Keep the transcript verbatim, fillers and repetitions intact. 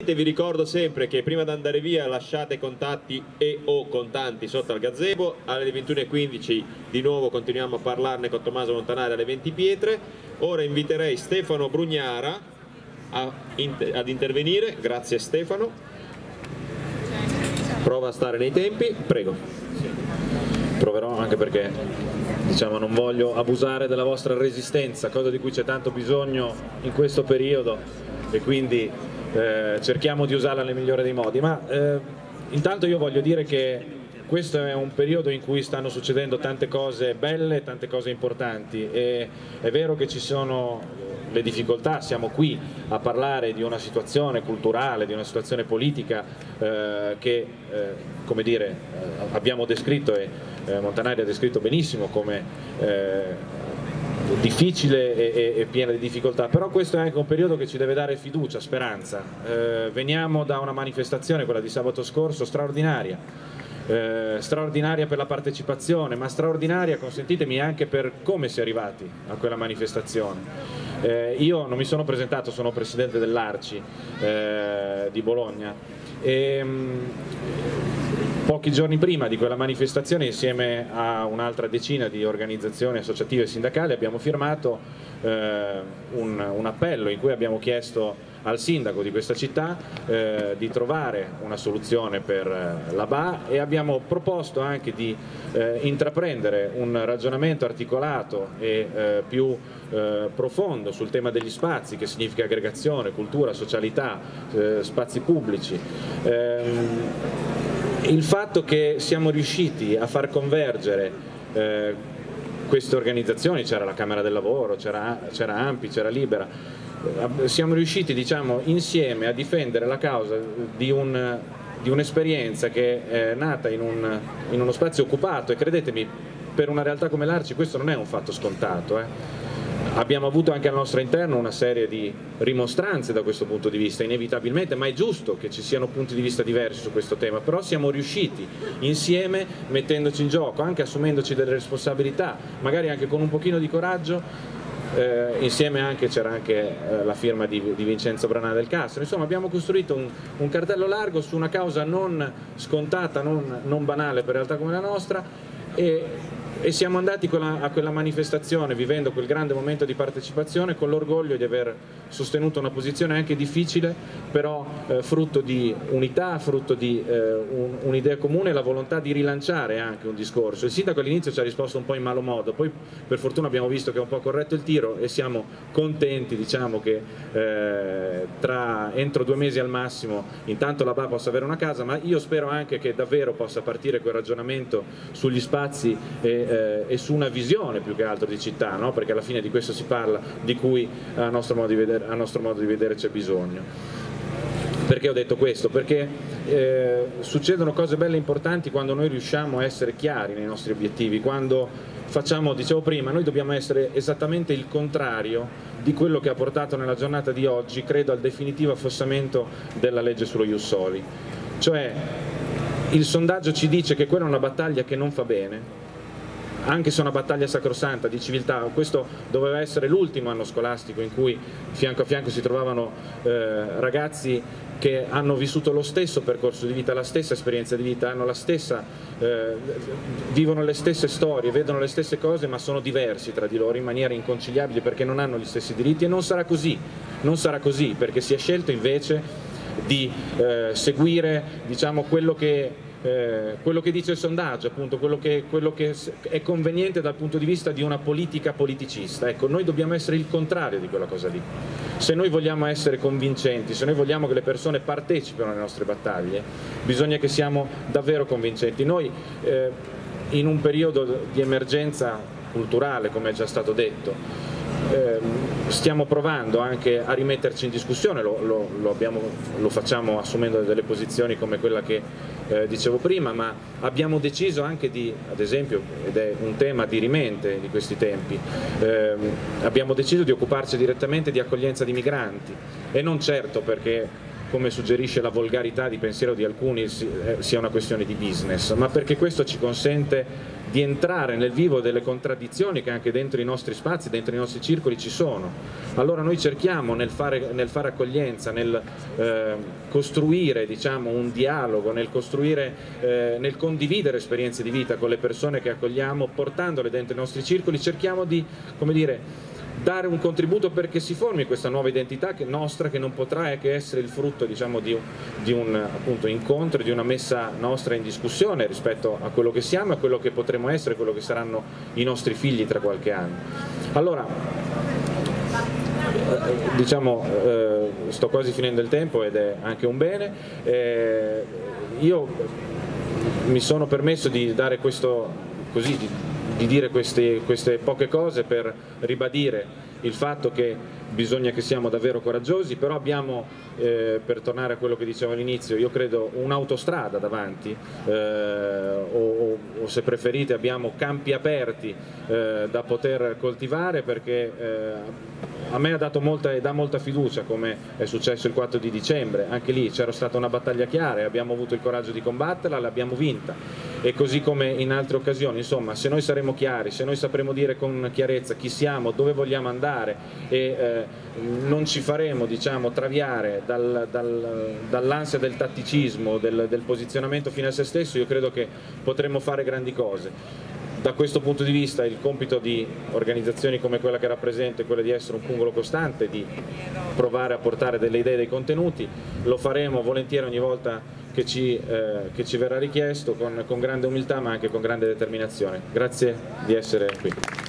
Vi ricordo sempre che prima di andare via lasciate contatti e o contanti sotto al gazebo. Alle ventuno e quindici di nuovo continuiamo a parlarne con Tommaso Montanari alle venti Pietre. Ora inviterei Stefano Brugnara a, ad intervenire. Grazie Stefano, prova a stare nei tempi, prego. Proverò, anche perché diciamo non voglio abusare della vostra resistenza, cosa di cui c'è tanto bisogno in questo periodo, e quindi eh, cerchiamo di usarla nel migliore dei modi. Ma eh, intanto io voglio dire che questo è un periodo in cui stanno succedendo tante cose belle, tante cose importanti, e è vero che ci sono le difficoltà, siamo qui a parlare di una situazione culturale, di una situazione politica eh, che eh, come dire, eh, abbiamo descritto, e eh, Montanari ha descritto benissimo come eh, difficile e, e piena di difficoltà, però questo è anche un periodo che ci deve dare fiducia, speranza. Eh, veniamo da una manifestazione, quella di sabato scorso, straordinaria, eh, straordinaria per la partecipazione, ma straordinaria, consentitemi, anche per come si è arrivati a quella manifestazione. Eh, io non mi sono presentato, sono presidente dell'Arci eh, di Bologna, e mh, pochi giorni prima di quella manifestazione, insieme a un'altra decina di organizzazioni associative e sindacali, abbiamo firmato eh, un, un appello in cui abbiamo chiesto al sindaco di questa città eh, di trovare una soluzione per eh, la B A, e abbiamo proposto anche di eh, intraprendere un ragionamento articolato e eh, più eh, profondo sul tema degli spazi, che significa aggregazione, cultura, socialità, eh, spazi pubblici. Ehm, Il fatto che siamo riusciti a far convergere eh, queste organizzazioni, c'era la Camera del Lavoro, c'era ANPI, c'era Libera, eh, siamo riusciti, diciamo, insieme a difendere la causa di un, di un'esperienza che è nata in, un, in uno spazio occupato, e credetemi, per una realtà come l'Arci questo non è un fatto scontato. Eh. Abbiamo avuto anche al nostro interno una serie di rimostranze da questo punto di vista, inevitabilmente, ma è giusto che ci siano punti di vista diversi su questo tema, però siamo riusciti insieme, mettendoci in gioco, anche assumendoci delle responsabilità, magari anche con un pochino di coraggio, eh, insieme anche c'era anche eh, la firma di, di Vincenzo Branà del Castro. Insomma, abbiamo costruito un, un cartello largo su una causa non scontata, non, non banale per realtà come la nostra, e E siamo andati a quella manifestazione vivendo quel grande momento di partecipazione con l'orgoglio di aver sostenuto una posizione anche difficile, però eh, frutto di unità, frutto di eh, un'idea comune e la volontà di rilanciare anche un discorso. Il sindaco all'inizio ci ha risposto un po' in malo modo, poi per fortuna abbiamo visto che ha un po' corretto il tiro, e siamo contenti, diciamo, che eh, tra, entro due mesi al massimo intanto la B A possa avere una casa, ma io spero anche che davvero possa partire quel ragionamento sugli spazi e e su una visione più che altro di città, no? Perché alla fine di questo si parla, di cui a nostro modo di vedere, a nostro modo di vedere c'è bisogno. Perché ho detto questo? Perché eh, succedono cose belle e importanti quando noi riusciamo a essere chiari nei nostri obiettivi, quando facciamo, dicevo prima, noi dobbiamo essere esattamente il contrario di quello che ha portato nella giornata di oggi, credo, al definitivo affossamento della legge sullo Ius Soli. Cioè, il sondaggio ci dice che quella è una battaglia che non fa bene, anche se è una battaglia sacrosanta di civiltà. Questo doveva essere l'ultimo anno scolastico in cui fianco a fianco si trovavano eh, ragazzi che hanno vissuto lo stesso percorso di vita, la stessa esperienza di vita, hanno la stessa, eh, vivono le stesse storie, vedono le stesse cose, ma sono diversi tra di loro in maniera inconciliabile, perché non hanno gli stessi diritti. E non sarà così, non sarà così, perché si è scelto invece di eh, seguire, diciamo, quello che Eh, quello che dice il sondaggio, appunto, quello che, quello che è conveniente dal punto di vista di una politica politicista. Ecco, noi dobbiamo essere il contrario di quella cosa lì. Se noi vogliamo essere convincenti, se noi vogliamo che le persone partecipino alle nostre battaglie, bisogna che siamo davvero convincenti. Noi eh, in un periodo di emergenza culturale, come è già stato detto, eh, stiamo provando anche a rimetterci in discussione, lo, lo, lo, abbiamo, lo facciamo assumendo delle posizioni come quella che eh, dicevo prima, ma abbiamo deciso anche di, ad esempio, ed è un tema dirimente di questi tempi, eh, abbiamo deciso di occuparci direttamente di accoglienza di migranti, e non certo perché, come suggerisce la volgarità di pensiero di alcuni, sia una questione di business, ma perché questo ci consente di entrare nel vivo delle contraddizioni che anche dentro i nostri spazi, dentro i nostri circoli ci sono. Allora noi cerchiamo nel fare, nel fare accoglienza, nel eh, costruire, diciamo, un dialogo, nel costruire, eh, nel condividere esperienze di vita con le persone che accogliamo, portandole dentro i nostri circoli, cerchiamo di, come dire, dare un contributo perché si formi questa nuova identità che nostra, che non potrà che essere il frutto, diciamo, di un, di un appunto, incontro, di una messa nostra in discussione rispetto a quello che siamo, a quello che potremo essere, a quello che saranno i nostri figli tra qualche anno. Allora, diciamo, eh, sto quasi finendo il tempo ed è anche un bene. Eh, io mi sono permesso di dare questo, così, di, di dire queste, queste poche cose per ribadire il fatto che bisogna che siamo davvero coraggiosi, però abbiamo, eh, per tornare a quello che dicevo all'inizio, io credo un'autostrada davanti, eh, o, o se preferite abbiamo campi aperti eh, da poter coltivare, perché eh, a me ha dato molta e dà molta fiducia, come è successo il quattro di dicembre, anche lì c'era stata una battaglia chiara e abbiamo avuto il coraggio di combatterla, l'abbiamo vinta, e così come in altre occasioni, insomma, se noi saremo chiari, se noi sapremo dire con chiarezza chi siamo, dove vogliamo andare e eh, non ci faremo, diciamo, traviare dal, dal, dall'ansia del tatticismo, del, del posizionamento fine a se stesso, io credo che potremo fare grandi cose. Da questo punto di vista il compito di organizzazioni come quella che rappresento è quello di essere un pungolo costante, di provare a portare delle idee, dei contenuti. Lo faremo volentieri ogni volta che ci, eh, che ci verrà richiesto, con, con grande umiltà ma anche con grande determinazione. Grazie di essere qui.